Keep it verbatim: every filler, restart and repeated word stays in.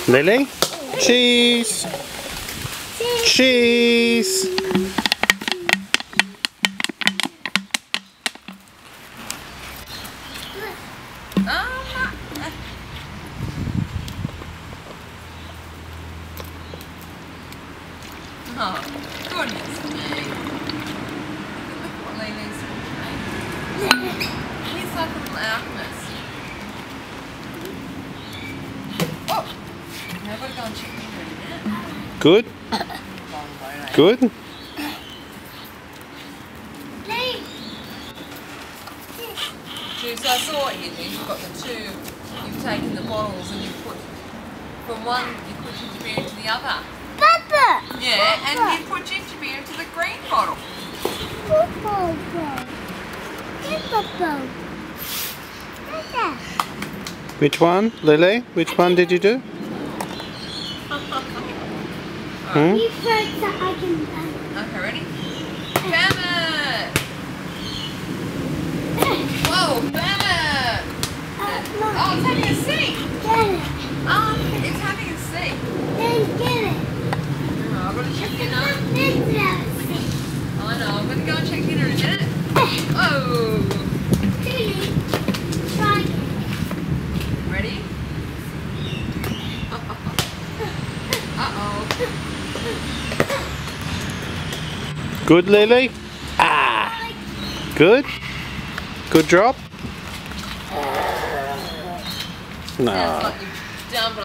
Lily? Cheese! Cheese! Oh, goodness me. Look what Lily's doing. He's like a little alchemist. Oh! Now I've got to go and check the food now. Good? Good? So I saw it here, you've got the two, you've taken the bottles and you've put, from one you put ginger beer into the other. Papa! Yeah, and you put ginger beer into the green bottle. Which one, Lily? Which one did you do? Hmm? Okay, ready? Bam it! Whoa, bam it! Oh, it's having a seat! Oh, it's having a seat. Oh, I've got to check dinner. I know, I'm going to go and check dinner in a minute. Oh! Ready? Uh-oh. Good, Lily? Ah! Good? Good drop? No. Sounds like you've done